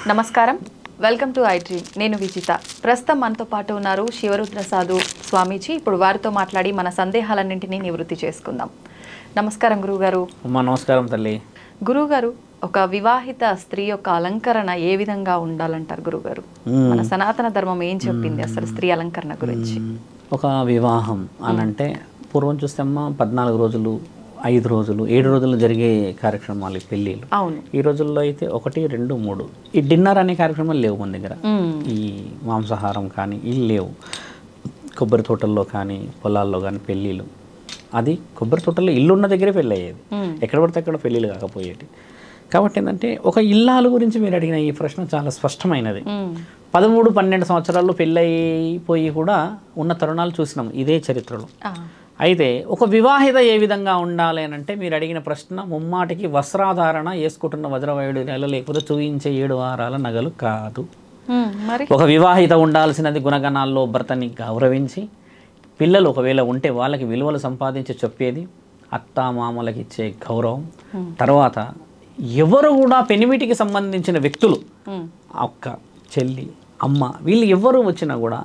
నమస్కారం, welcome to iDream. నేను విజిత. ప్రస్తుతం మనతో పాటు ఉన్నారు శివరుద్ర సాధు స్వామీజీ. ఇప్పుడు వారితో మాట్లాడి మన సందేహాలన్నింటినీ నివృత్తి చేసుకుందాం. నమస్కారం గురువుగారు. నమస్కారం తల్లి. గురువుగారు, ఒక వివాహిత స్త్రీ యొక్క అలంకరణ ఏ విధంగా ఉండాలంటారు గురువుగారు? మన సనాతన ధర్మం ఏం చెప్పింది అసలు స్త్రీ అలంకరణ గురించి? ఒక వివాహం అనంటే పూర్వం చూస్తే అమ్మ 14 రోజులు, 5 రోజులు, 7 రోజులు జరిగే కార్యక్రమాలు, పెళ్ళిళ్ళు. అవును. ఈ రోజుల్లో అయితే 1, 2, 3 ఈ డిన్నర్ అనే కార్యక్రమాలు లేవు మన దగ్గర. ఈ మాంసాహారం కానీ ఇవి లేవు. కొబ్బరి తోటల్లో కానీ పొలాల్లో కానీ పెళ్ళిళ్ళు, అది కొబ్బరి తోటల్లో ఇల్లు ఉన్న దగ్గరే పెళ్ళి అయ్యేది, ఎక్కడ పడితే అక్కడ పెళ్ళిళ్ళు కాకపోయేది. కాబట్టి ఏంటంటే ఒక ఇల్లాల గురించి మీరు అడిగిన ఈ ప్రశ్న చాలా స్పష్టమైనది. 13, 12 సంవత్సరాల్లో పెళ్ళైపోయి కూడా ఉన్న తరుణాలు చూసినాం ఇదే చరిత్రలో. అయితే ఒక వివాహిత ఏ విధంగా ఉండాలి అని అంటే మీరు అడిగిన ప్రశ్న ముమ్మాటికి వస్త్రాధారణ, వేసుకుంటున్న వజ్రవైడూర్యాలు లేకపోతే చూయించే 7 వారాల నగలు కాదు. ఒక వివాహిత ఉండాల్సినది గుణగణాల్లో భర్తని గౌరవించి, పిల్లలు ఒకవేళ ఉంటే వాళ్ళకి విలువలు సంపాదించి చెప్పేది, అత్త మామలకి ఇచ్చే గౌరవం, తర్వాత ఎవరు కూడా పెనిమిటికి సంబంధించిన వ్యక్తులు, అక్క, చెల్లి, అమ్మ, వీళ్ళు ఎవరు వచ్చినా కూడా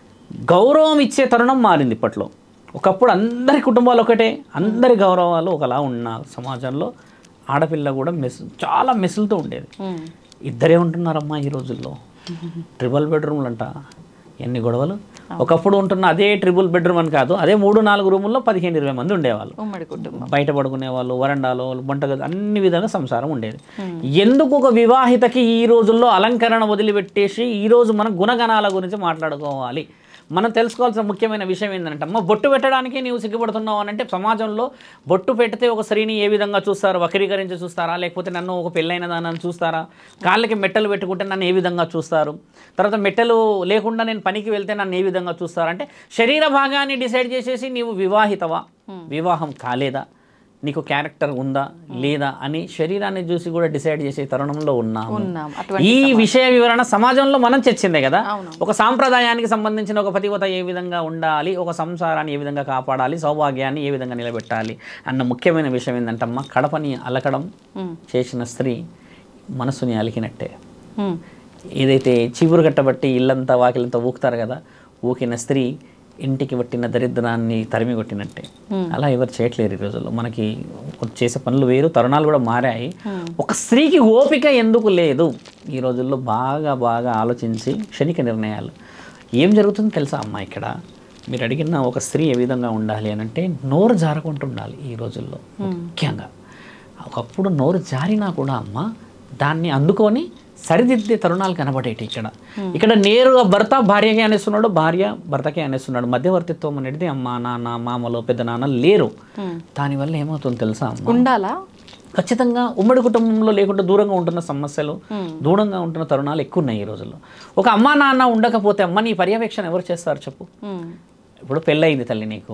గౌరవం ఇచ్చే తరుణం మారింది ఇప్పట్లో. ఒకప్పుడు అందరి కుటుంబాలు ఒకటే, అందరి గౌరవాలు ఒకలా ఉన్న సమాజంలో ఆడపిల్ల కూడా చాలా మెసులుతూ ఉండేది. ఇద్దరే ఉంటున్నారమ్మా ఈ రోజుల్లో. ట్రిపుల్ బెడ్రూమ్లు అంట, ఎన్ని గొడవలు. ఒకప్పుడు ఉంటున్న అదే ట్రిపుల్ బెడ్రూమ్ అని కాదు, అదే 3-4 రూముల్లో 15-20 మంది ఉండేవాళ్ళు. బయట పడుకునే వాళ్ళు, వరండాలో, వంటగది, అన్ని విధాలుగా సంసారం ఉండేది. ఎందుకు ఒక వివాహితకి ఈ రోజుల్లో అలంకరణ వదిలిపెట్టేసి ఈరోజు మనం గుణగణాల గురించి మాట్లాడుకోవాలి? మనం తెలుసుకోవాల్సిన ముఖ్యమైన విషయం ఏంటంటే, అమ్మ బొట్టు పెట్టడానికి నీవు సిగ్గుపడుతున్నావు అని అంటే, సమాజంలో బొట్టు పెడితే ఒక స్త్రీని ఏ విధంగా చూస్తారు? వక్రీకరించి చూస్తారా? లేకపోతే నన్ను ఒక పెళ్ళైన దాన్ని చూస్తారా? కాళ్ళకి మెట్టలు పెట్టుకుంటే నన్ను ఏ విధంగా చూస్తారు? తర్వాత మెట్టలు లేకుండా నేను పనికి వెళ్తే నన్ను ఏ విధంగా చూస్తారు? అంటే శరీర భాగాన్ని డిసైడ్ చేసేసి నీవు వివాహితవా, వివాహం కాలేదా, నీకు క్యారెక్టర్ ఉందా లేదా అని శరీరాన్ని చూసి కూడా డిసైడ్ చేసే తరుణంలో ఉన్నాము. ఈ విషయ వివరణ సమాజంలో మనం చర్చిందే కదా. ఒక సాంప్రదాయానికి సంబంధించిన ఒక పతివత ఏ విధంగా ఉండాలి, ఒక సంసారాన్ని ఏ విధంగా కాపాడాలి, సౌభాగ్యాన్ని ఏ విధంగా నిలబెట్టాలి అన్న ముఖ్యమైన విషయం ఏంటంటమ్మా, కడపని అలకడం చేసిన స్త్రీ మనసుని అలికినట్టే. ఏదైతే చీపురు కట్టబట్టి ఇల్లంతా వాకిలంతా ఊకుతారు కదా, ఊకిన స్త్రీ ఇంటికి పట్టిన దరిద్రాన్ని తరిమి కొట్టినట్టే. అలా ఎవరు చేయట్లేరు ఈ రోజుల్లో. మనకి చేసే పనులు వేరు, తరుణాలు కూడా మారాయి. ఒక స్త్రీకి ఓపిక ఎందుకు లేదు ఈ రోజుల్లో? బాగా బాగా ఆలోచించి క్షణిక నిర్ణయాలు. ఏం జరుగుతుందో తెలుసా అమ్మ? ఇక్కడ మీరు అడిగిన ఒక స్త్రీ ఏ విధంగా ఉండాలి అని అంటే, నోరు జారకుండా ఉండాలి ఈ రోజుల్లో. ముఖ్యంగా ఒకప్పుడు నోరు జారినా కూడా అమ్మ దాన్ని అందుకొని సరిదిద్దే తరుణాలు కనబడేటి. ఇక్కడ నేరుగా భర్త భార్యకే అనేస్తున్నాడు, భార్య భర్తకే అనేస్తున్నాడు. మధ్యవర్తిత్వం అనేది అమ్మ, నాన్న, మామలో, పెద్ద నాన్న లేరు. దానివల్ల ఏమవుతుందో తెలుసా అమ్మ? ఉండాలా? ఖచ్చితంగా ఉమ్మడి కుటుంబంలో లేకుండా దూరంగా ఉంటున్న సమస్యలు, దూరంగా ఉంటున్న తరుణాలు ఎక్కువ ఉన్నాయి ఈ రోజుల్లో. ఒక అమ్మ నాన్న ఉండకపోతే అమ్మ నీ పర్యవేక్షణ ఎవరు చేస్తారు చెప్పు? ఇప్పుడు పెళ్ళయింది తల్లి, నీకు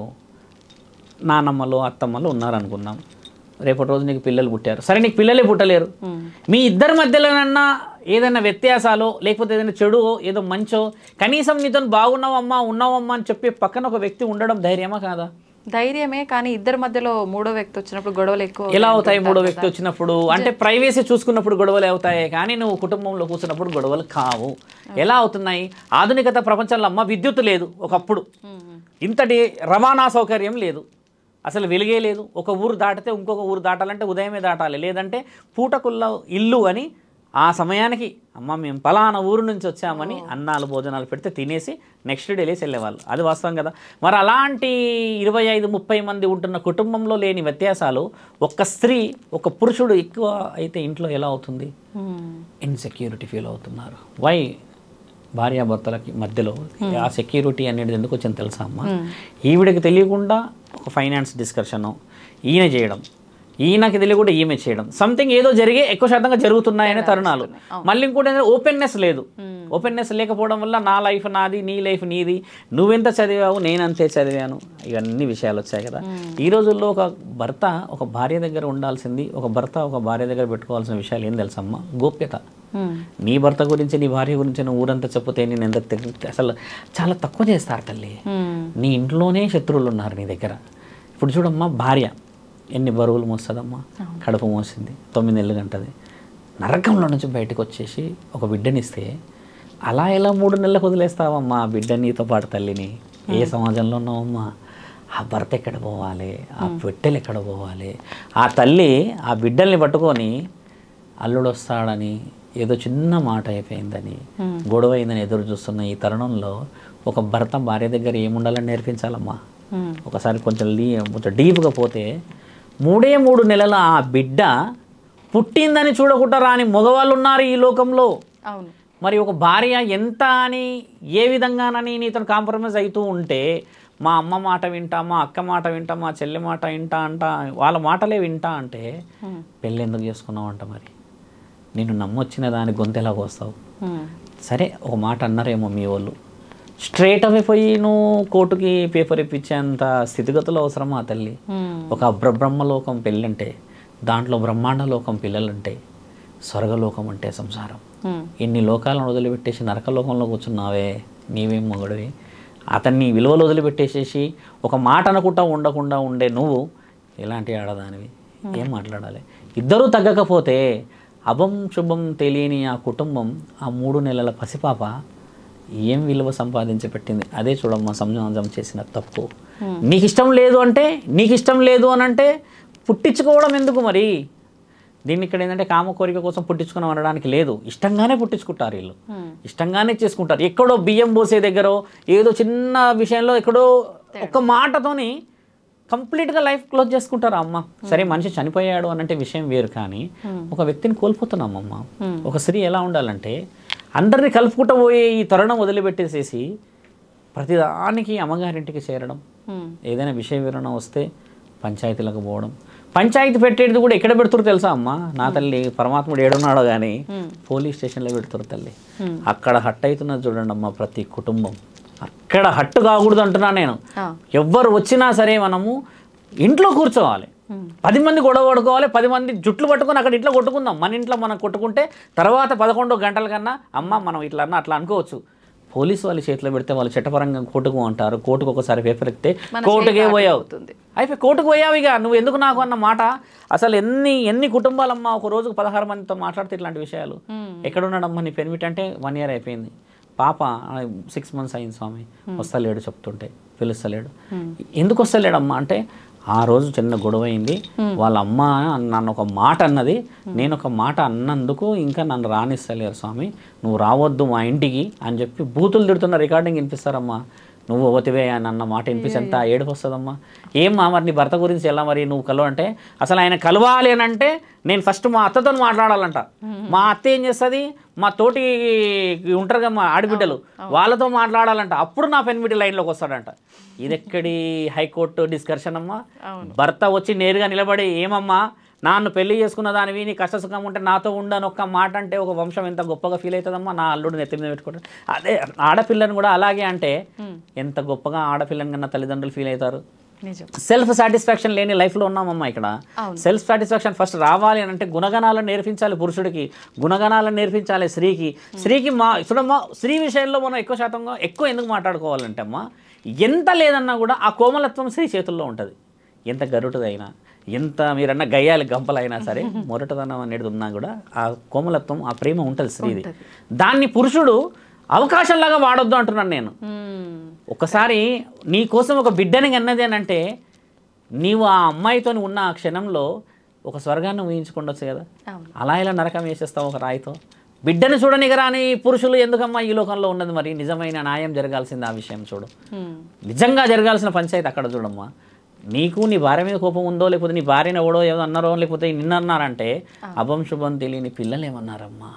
నానమ్మలు అత్తమ్మలు ఉన్నారనుకుందాం. రేపటి రోజు నీకు పిల్లలు పుట్టారు, సరే నీకు పిల్లలే పుట్టలేరు. మీ ఇద్దరి మధ్యలోనన్నా ఏదైనా వ్యత్యాసాలు, లేకపోతే ఏదైనా చెడు, ఏదో మంచో, కనీసం నీతో బాగున్నావమ్మా, ఉన్నావమ్మా అని చెప్పి పక్కన ఒక వ్యక్తి ఉండడం ధైర్యమా కాదా? ధైర్యమే. కానీ ఇద్దరి మధ్యలో మూడో వ్యక్తి వచ్చినప్పుడు గొడవలు ఎక్కువ ఎలా అవుతాయి? మూడో వ్యక్తి వచ్చినప్పుడు అంటే ప్రైవసీ చూసుకున్నప్పుడు గొడవలు అవుతాయి, కానీ నువ్వు కుటుంబంలో కూర్చున్నప్పుడు గొడవలు కావు. ఎలా అవుతున్నాయి? ఆధునికత ప్రపంచంలో అమ్మ విద్యుత్ లేదు. ఒకప్పుడు ఇంతటి రవాణా సౌకర్యం లేదు, అసలు వెలుగే లేదు. ఒక ఊరు దాటితే ఇంకొక ఊరు దాటాలంటే ఉదయమే దాటాలి, లేదంటే పూటకుల్ల ఇల్లు అని ఆ సమయానికి అమ్మ మేము పలానా ఊరు నుంచి వచ్చామని అన్నాలు భోజనాలు పెడితే తినేసి నెక్స్ట్ డే లేసి వెళ్ళేవాళ్ళు. అది వాస్తవం కదా. మరి అలాంటి 25-30 మంది ఉంటున్న కుటుంబంలో లేని వ్యత్యాసాలు ఒక్క స్త్రీ, ఒక పురుషుడు ఎక్కువ అయితే ఇంట్లో ఎలా అవుతుంది? ఇన్సెక్యూరిటీ ఫీల్ అవుతున్నారు. వై? భార్యాభర్తలకి మధ్యలో ఆ సెక్యూరిటీ అనేది ఎందుకు వచ్చింది తెలుసా అమ్మ? ఈవిడకి తెలియకుండా ఒక ఫైనాన్స్ డిస్కషను ఈయన చేయడం, ఈయనకి తెలియకుండా ఈమె చేయడం, సంథింగ్ ఏదో జరిగే ఎక్కువ శాతంగా జరుగుతున్నాయనే తరుణాలు. మళ్ళీ ఇంకోటి ఏంటంటే ఓపెన్నెస్ లేదు. ఓపెన్నెస్ లేకపోవడం వల్ల నా లైఫ్ నాది, నీ లైఫ్ నీది, నువ్వెంత చదివావు నేను అంతే చదివాను, ఇవన్నీ విషయాలు వచ్చాయి కదా. ఈ రోజుల్లో ఒక భర్త ఒక భార్య దగ్గర ఉండాల్సింది, ఒక భర్త ఒక భార్య దగ్గర పెట్టుకోవాల్సిన విషయాలు ఏం తెలుసమ్మా? గోప్యత. నీ భర్త గురించి, నీ భార్య గురించి నువ్వు ఊరంతా చెప్పితే నేను ఎంత అసలు చాలా తక్కువ చేస్తారు తల్లి. నీ ఇంట్లోనే శత్రువులు ఉన్నారు నీ దగ్గర. ఇప్పుడు చూడమ్మా, భార్య ఎన్ని బరువులు మోస్తుందమ్మా? కడుపు మోసింది, 9 నెలలు గంటది, నరకంలో నుంచి బయటకు వచ్చేసి ఒక బిడ్డనిస్తే అలా ఎలా 3 నెలలకు వదిలేస్తావమ్మా ఆ బిడ్డ నీతో పాటు తల్లిని? ఏ సమాజంలో ఉన్నావమ్మా? ఆ భర్త ఎక్కడ పోవాలి, ఆ బిడ్డలు ఎక్కడ పోవాలి? ఆ తల్లి ఆ బిడ్డల్ని పట్టుకొని అల్లుడు వస్తాడని ఏదో చిన్న మాట అయిపోయిందని గొడవ అయిందని ఎదురు చూస్తున్న ఈ తరుణంలో ఒక భర్త భార్య దగ్గర ఏముండాలని నేర్పించాలమ్మా? ఒకసారి కొంచెం డీప్గా పోతే 3 నెలల ఆ బిడ్డ పుట్టిందని చూడకుండా రాని మగవాళ్ళు ఉన్నారు ఈ లోకంలో. అవును. మరి ఒక భార్య ఎంత అని ఏ విధంగానని నీతో కాంప్రమైజ్ అవుతూ ఉంటే మా అమ్మ మాట వింటా, మా అక్క మాట వింటా, మా చెల్లి మాట వింటా అంట, వాళ్ళ మాటలే వింటా అంటే పెళ్ళి ఎందుకు చేసుకున్నావు అంట? మరి నిన్ను నమ్మొచ్చిన దాని గొంతెలాగ వస్తావు? సరే ఒక మాట అన్నారేమో మీ వాళ్ళు, స్ట్రేట్ అవే పోయి నువ్వు కోర్టుకి పేపర్ ఇప్పించేంత స్థితిగతులు అవసరమా తల్లి? ఒక బ్రహ్మలోకం పెళ్ళంటే, దాంట్లో బ్రహ్మాండ లోకం పిల్లలంటే, స్వర్గలోకం అంటే సంసారం. ఇన్ని లోకాలను వదిలిపెట్టేసి నరకలోకంలో కూర్చున్నావే, నీవేం మొగడివి? అతన్ని విలువలు వదిలిపెట్టేసేసి ఒక మాట అనుకుంటా ఉండకుండా ఉండే నువ్వు ఎలాంటి ఆడదానివి? ఏం మాట్లాడాలి? ఇద్దరూ తగ్గకపోతే అభం శుభం తెలియని ఆ కుటుంబం, ఆ 3 నెలల పసిపాప ఏం విలువ సంపాదించి పెట్టింది? అదే చూడమ్మా సమాజం చేసిన తప్పు. నీకు ఇష్టం లేదు అని అంటే పుట్టించుకోవడం ఎందుకు మరి? దీన్ని ఇక్కడ ఏంటంటే కామ కోరిక కోసం పుట్టించుకుని అనడానికి లేదు. ఇష్టంగానే పుట్టించుకుంటారు వీళ్ళు, ఇష్టంగానే చేసుకుంటారు. ఎక్కడో బియ్యం పోసే దగ్గర ఏదో చిన్న విషయంలో ఎక్కడో ఒక్క మాటతోని కంప్లీట్గా లైఫ్ క్లోజ్ చేసుకుంటారు. అమ్మ సరే మనిషి చనిపోయాడు అనంటే విషయం వేరు, కానీ ఒక వ్యక్తిని కోల్పోతున్నామమ్మ. ఒక స్త్రీ ఎలా ఉండాలంటే అందరినీ కలుపుకుంటూ పోయే ఈ తరుణం వదిలిపెట్టేసేసి ప్రతిదానికి అమ్మగారింటికి చేరడం, ఏదైనా విషయ వివరణ వస్తే పంచాయతీలకు పోవడం. పంచాయతీ పెట్టేది కూడా ఎక్కడ పెడుతురు తెలుసా అమ్మ? నా తల్లి పరమాత్ముడు ఏడున్నాడో కానీ పోలీస్ స్టేషన్లో పెడుతురు తల్లి. అక్కడ హట్ అవుతున్నది చూడండి అమ్మ ప్రతి కుటుంబం. అక్కడ హట్టు కాకూడదు అంటున్నా నేను. ఎవ్వరు వచ్చినా సరే మనము ఇంట్లో కూర్చోవాలి, 10 మంది గొడవ పడుకోవాలి, 10 మంది జుట్లు పట్టుకొని అక్కడ ఇట్లా కొట్టుకుందాం. మన ఇంట్లో మనం కొట్టుకుంటే తర్వాత 11 గంటల కన్నా అమ్మ మనం ఇట్లా అన్నా అట్లా అనుకోవచ్చు. పోలీసు వాళ్ళ చేతిలో పెడితే వాళ్ళు చట్టపరంగా కోర్టుకు అంటారు. కోర్టుకు ఒకసారి పేపర్ ఎక్కితే కోర్టుకే పోయావు, అయిపోయి కోర్టుకు పోయావు. ఇక నువ్వు ఎందుకు నాకు అన్న మాట. అసలు ఎన్ని కుటుంబాలమ్మా ఒక రోజుకు 16 మందితో మాట్లాడితే ఇట్లాంటి విషయాలు. ఎక్కడున్నాడమ్మా నీ పెర్మిట్ అంటే 1 year అయిపోయింది, పాప 6 months అయింది స్వామి, వస్తలేడు చెప్తుంటే, పిలుస్తలేడు. ఎందుకు వస్తలేడమ్మా అంటే ఆ రోజు చిన్న గొడవ అయింది, వాళ్ళ అమ్మ నన్ను ఒక మాట అన్నది, నేను ఒక మాట అన్నందుకు ఇంకా నన్ను రానిస్తలేరు స్వామి, నువ్వు రావద్దు మా ఇంటికి అని చెప్పి బూతులు తిడుతున్న రికార్డింగ్ వినిపిస్తారమ్మా. నువ్వు పోతివే అని అన్న మాట వినిపిస్తే ఎంత ఏడుపు వస్తుందమ్మా. ఏమ్మా మరి నీ భర్త గురించి ఎలా మరి నువ్వు కలవంటే, అసలు ఆయన కలవాలి అని అంటే నేను ఫస్ట్ మా అత్తతో మాట్లాడాలంట. మా అత్త ఏం చేస్తుంది, మా తోటి ఉంటారు కదా మా ఆడబిడ్డలు, వాళ్ళతో మాట్లాడాలంట. అప్పుడు నా పెన్మిటి లైన్లోకి వస్తాడంట. ఇదెక్కడి హైకోర్టు డిస్కషన్ అమ్మా? భర్త వచ్చి నేరుగా నిలబడి, ఏమమ్మా నాన్ను పెళ్లి చేసుకున్న దానివి, నీ కష్టసుఖం ఉంటే నాతో ఉండని ఒక్క మాట అంటే ఒక వంశం ఎంత గొప్పగా ఫీల్ అవుతుందమ్మా. నా అల్లుడు నెత్తి మీద పెట్టుకుంటాడు. అదే ఆడపిల్లని కూడా అలాగే అంటే ఎంత గొప్పగా ఆడపిల్లని కన్నా తల్లిదండ్రులు ఫీల్ అవుతారు. సెల్ఫ్ సాటిస్ఫాక్షన్ లేని లైఫ్లో ఉన్నామమ్మా. ఇక్కడ సెల్ఫ్ సాటిస్ఫాక్షన్ ఫస్ట్ రావాలి అని అంటే గుణగణాలను నేర్పించాలి పురుషుడికి, గుణగణాలను నేర్పించాలి స్త్రీకి. చూడమ్మా స్త్రీ విషయంలో మనం ఎక్కువ ఎందుకు మాట్లాడుకోవాలంటే అమ్మా, ఎంత లేదన్నా కూడా ఆ కోమలత్వం స్త్రీ చేతుల్లో ఉంటుంది. ఎంత గరుటుదైనా, ఎంత మీరన్న గయ్యాలి గంపలైనా సరే, మొరటదనం అనేది ఉన్నా కూడా ఆ కోమలత్వం ఆ ప్రేమ ఉంటుంది స్త్రీది. దాన్ని పురుషుడు అవకాశంలాగా వాడొద్దు అంటున్నాను నేను. ఒకసారి నీ కోసం ఒక బిడ్డని అన్నది అని అంటే నీవు ఆ అమ్మాయితో ఉన్న ఆ క్షణంలో ఒక స్వర్గాన్ని ఊహించుకుండొచ్చు కదా. అలా ఇలా నరకం వేసేస్తావు ఒక రాయితో. బిడ్డను చూడనిగా రాని పురుషులు ఎందుకమ్మా ఈ లోకంలో ఉన్నది? మరి నిజమైన న్యాయం జరగాల్సింది ఆ విషయం చూడు. నిజంగా జరగాల్సిన పంచాయతీ అక్కడ చూడమ్మా. నీకు నీ భార్య మీద కోపం ఉందో, లేకపోతే నీ భార్యను ఎవడో ఏదో అన్నారో, లేకపోతే నిన్నన్నారంటే అభం శుభం తెలియని పిల్లలు ఏమన్నారమ్మా?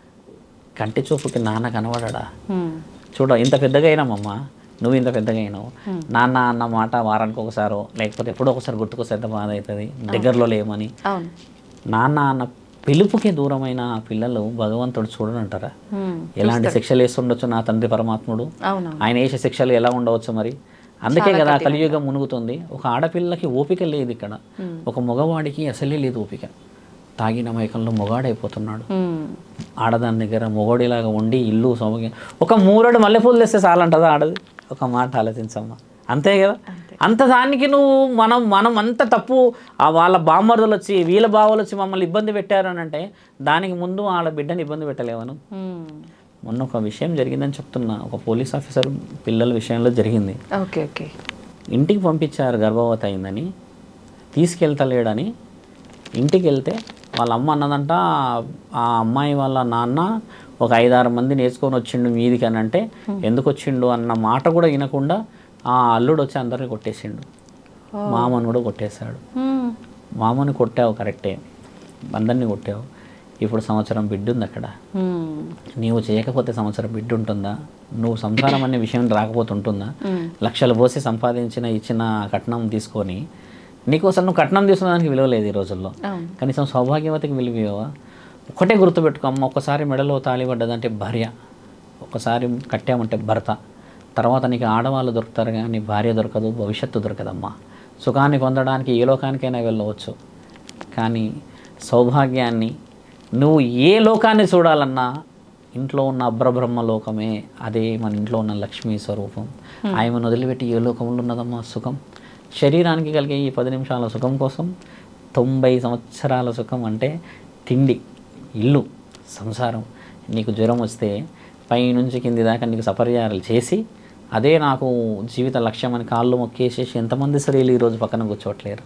కంటి చూపుకి నాన్న కనబడా? చూడ ఇంత పెద్దగా అయినామమ్మా, నువ్వు ఇంత పెద్దగా అయినావు. నాన్న అన్న మాట వారానికి ఒకసారో లేకపోతే ఎప్పుడో ఒకసారి గుర్తుకొస్తే ఎంత బాధ అవుతుంది, దగ్గరలో లేమని. నాన్న అన్న పిలుపుకి దూరమైన పిల్లలు భగవంతుడు చూడనంటారా? ఎలాంటి శిక్షలు వేస్తుండొచ్చు నా తండ్రి పరమాత్ముడు, ఆయన వేసే శిక్షలు ఎలా ఉండవచ్చు మరి? అందుకే కదా కలియుగం మునుగుతుంది. ఒక ఆడపిల్లకి ఓపిక లేదు ఇక్కడ, ఒక మగవాడికి అసలే లేదు ఓపిక. తాగిన మైకంలో మొగాడైపోతున్నాడు. ఆడదాని దగ్గర మొగోడిలాగా ఉండి ఇల్లు సౌమ్యం ఒక 3 మల్లెపూలు తెస్తే చాలంటదా ఆడది? ఒక మాట ఆలోచించమ్మా. అంతే కదా. అంత దానికి నువ్వు మనం అంత తప్పు వాళ్ళ బామ్మర్దులు వచ్చి వీళ్ళ బావలు వచ్చి మమ్మల్ని ఇబ్బంది పెట్టారు అని అంటే దానికి ముందు వాళ్ళ బిడ్డని ఇబ్బంది పెట్టలేవను. మొన్న ఒక విషయం జరిగిందని చెప్తున్నా, ఒక పోలీస్ ఆఫీసర్ పిల్లల విషయంలో జరిగింది. Okay okay. ఇంటికి పంపించారు గర్భవతి అయిందని, తీసుకెళ్తలేడని. ఇంటికి వెళ్తే వాళ్ళ అమ్మ అన్నదంట ఆ అమ్మాయి వాళ్ళ నాన్న ఒక 5-6 మందిని వేసుకొని వచ్చిండు మీదికి అని అంటే, ఎందుకు వచ్చిండు అన్న మాట కూడా వినకుండా ఆ అల్లుడు వచ్చి అందరిని కొట్టేసిండు. మామను కూడా కొట్టేశాడు. మామని కొట్టావు కరెక్టే, అందరినీ కొట్టావు. ఇప్పుడు సంవత్సరం బిడ్డ ఉంది అక్కడ. నీవు చేయకపోతే సంవత్సరం బిడ్డ ఉంటుందా? నువ్వు సంసారం అనే విషయం రాకపోతే ఉంటుందా? లక్షలు పోసి ఇచ్చిన కట్నం తీసుకొని నీకోసం నువ్వు కట్నం తీసుకున్న దానికి విలువ లేదు ఈ రోజుల్లో. కనీసం సౌభాగ్యవతికి విలువవా? ఒకటే గుర్తుపెట్టుకో అమ్మ, ఒక్కసారి మెడలో తాళి పడ్డదంటే భార్య, ఒక్కసారి కట్టామంటే భర్త, తర్వాత నీకు ఆడవాళ్ళు దొరుకుతారు కానీ భార్య దొరకదు, భవిష్యత్తు దొరకదమ్మా. సుఖాన్ని పొందడానికి ఏ లోకానికైనా వెళ్ళవచ్చు, కానీ సౌభాగ్యాన్ని నువ్వు ఏ లోకాన్ని చూడాలన్నా ఇంట్లో ఉన్న అబ్రబ్రహ్మ లోకమే, అదే మన ఇంట్లో ఉన్న లక్ష్మీ స్వరూపం. ఆయమను వదిలిపెట్టి ఏ లోకంలో ఉన్నదమ్మా సుఖం? శరీరానికి కలిగే ఈ 10 నిమిషాల సుఖం కోసం 90 సంవత్సరాల సుఖం అంటే తిండి, ఇల్లు, సంసారం. నీకు జ్వరం వస్తే పైనుంచి కింది దాకా నీకు సపర్యాలు చేసి అదే నాకు జీవిత లక్ష్యం అని కాళ్ళు మొక్కేసేసి ఎంతమంది స్త్రీలు ఈరోజు పక్కన కూర్చోట్లేరు?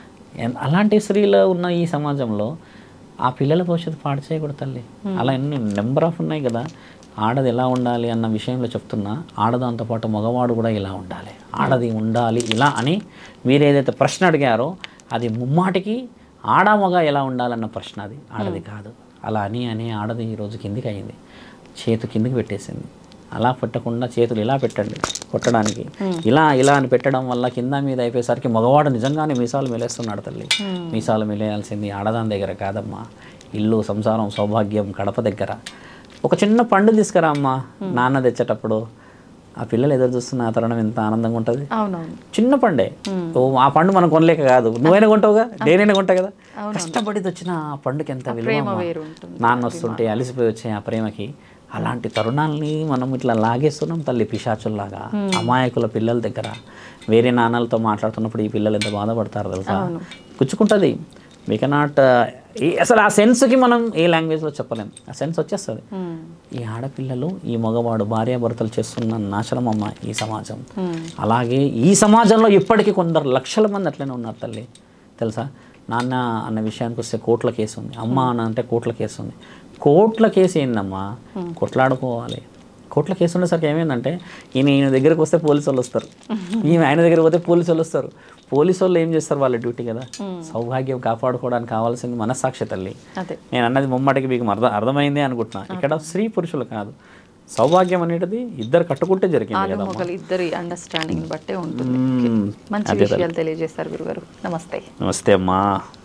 అలాంటి స్త్రీలు ఉన్న ఈ సమాజంలో ఆ పిల్లల భవిష్యత్తు పాడు చేయకూడదు తల్లి. అలా ఎన్ని నెంబర్ ఆఫ్ ఉన్నాయి కదా. ఆడది ఎలా ఉండాలి అన్న విషయంలో చెప్తున్నా, ఆడదాంతో పాటు మగవాడు కూడా ఇలా ఉండాలి, ఆడది ఉండాలి ఇలా అని మీరు ఏదైతే ప్రశ్న అడిగారో అది ముమ్మాటికి ఆడ మగ ఎలా ఉండాలన్న ప్రశ్న, అది ఆడది కాదు. అలా అని ఆడది ఈరోజు కిందికి అయింది, చేతు కిందికి పెట్టేసింది. అలా పెట్టకుండా చేతులు ఇలా పెట్టండి కొట్టడానికి, ఇలా అని పెట్టడం వల్ల కింద మీద అయిపోయేసరికి మగవాడు నిజంగానే మీసాలు మెలేస్తున్నాడు తల్లి. మీసాలు మెలేయాల్సింది ఆడదాని దగ్గర కాదమ్మా, ఇల్లు, సంసారం, సౌభాగ్యం కడప దగ్గర. ఒక చిన్న పండు తీసుకురా అమ్మా, నాన్న తెచ్చేటప్పుడు ఆ పిల్లలు ఎదురు చూస్తున్న ఆ తరుణం ఎంత ఆనందంగా ఉంటుంది. చిన్న పండే, ఆ పండు మనం కొనలేక కాదు, నువ్వైనా కొంటావుగా, నేనైనా కొంటా కదా. కష్టపడి వచ్చిన ఆ పండుకి ఎంత విలువ. నాన్న వస్తుంటే అలిసిపోయి వచ్చే ఆ ప్రేమకి. అలాంటి తరుణాలని మనం ఇట్లా లాగేస్తున్నాం తల్లి, పిశాచుల్లాగా. అమాయకుల పిల్లల దగ్గర వేరే నాన్నలతో మాట్లాడుతున్నప్పుడు ఈ పిల్లలు ఎంత బాధపడతారు తెలుసా. గుచ్చుకుంటుంది. వీ కెనాట్, అసలు ఆ సెన్స్కి మనం ఏ లాంగ్వేజ్లో చెప్పలేం, ఆ సెన్స్ వచ్చేస్తుంది. ఈ ఆడపిల్లలు, ఈ మగవాడు భార్యాభర్తలు చేస్తున్న నాశనం అమ్మ ఈ సమాజం. అలాగే ఈ సమాజంలో ఇప్పటికీ కొందరు లక్షల మంది అట్లనే ఉన్నారు తల్లి తెలుసా. నాన్న అన్న విషయానికి వస్తే కోట్ల కేసు ఉంది, అమ్మ అన్న అంటే కోట్ల కేసు ఉంది. కోట్ల కేసు ఏందమ్మా, కొట్లాడుకోవాలి. కోట్ల కేసు ఉండేసరికి ఏమైందంటే ఈయన దగ్గరకు వస్తే పోలీసు వాళ్ళు వస్తారు, ఆయన దగ్గరకు పోతే పోలీసు వాళ్ళు వస్తారు. పోలీసు వాళ్ళు ఏం చేస్తారు, వాళ్ళ డ్యూటీ కదా. సౌభాగ్యం కాపాడుకోవడానికి కావాల్సింది మనస్సాక్షి తల్లి. నేను అన్నది ముమ్మటికి మీకు అర్థమైంది అనుకుంటున్నా. ఇక్కడ స్త్రీ పురుషులు కాదు, సౌభాగ్యం అనేది ఇద్దరు కట్టుకుంటే జరిగింది కదా. ఇద్దరి అండర్స్టాండింగ్ బట్టే ఉంటుంది. మంచి విషయాలు తెలియజేస్తారు గురుగారు. నమస్తే. నమస్తే అమ్మా.